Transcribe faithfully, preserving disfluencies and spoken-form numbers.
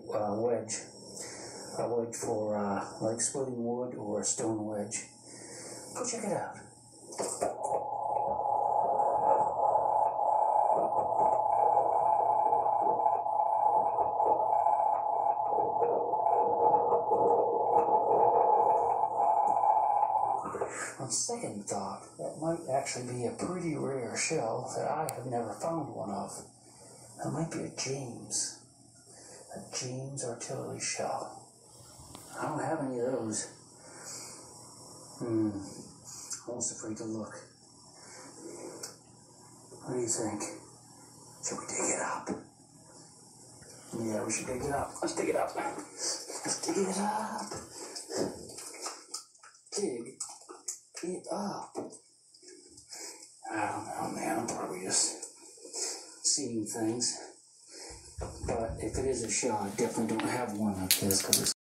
uh, wedge. A wedge for uh, like splitting wood or a stone wedge. Go check it out. On second thought, that might actually be a pretty rare shell that I have never found one of. That might be a James. A James artillery shell. I don't have any of those. Hmm. I'm almost afraid to look. What do you think? Should we dig it up? Yeah, we should dig it up. Let's dig it up. Let's dig it up. Dig it up. I don't know, man. I'm probably just seeing things. But if it is a shell, I definitely don't have one like this because it's